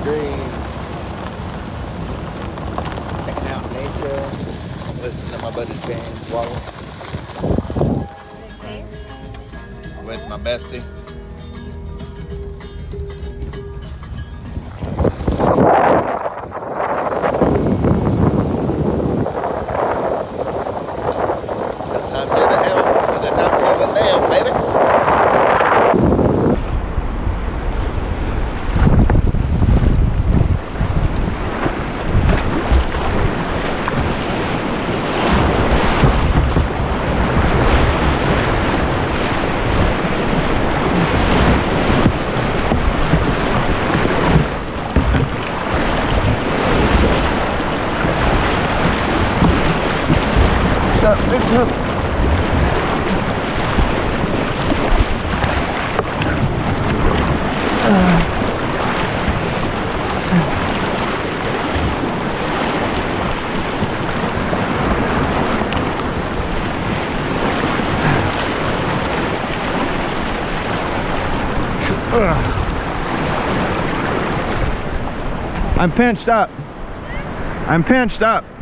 trees, checking out nature, listening to my buddy James Wallace with my bestie. Sometimes hear the hell, other times hear the nail, baby. I'm pinched up. I'm pinched up.